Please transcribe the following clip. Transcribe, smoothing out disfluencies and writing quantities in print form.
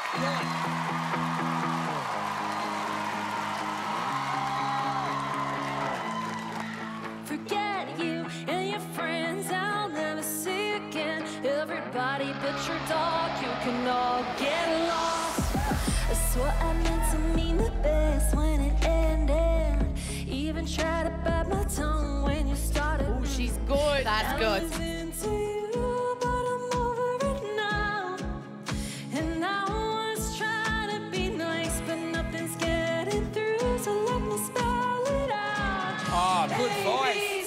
Forget you and your friends, I'll never see again. Everybody but your dog, you can all get lost. I swore I meant to mean the best when it ended. Even tried to bite my tongue when you started. Oh, she's good. That's good. Into you, but I'm over it now. And I was trying to be nice, but nothing's getting through. So let me spell it out. Oh, good voice.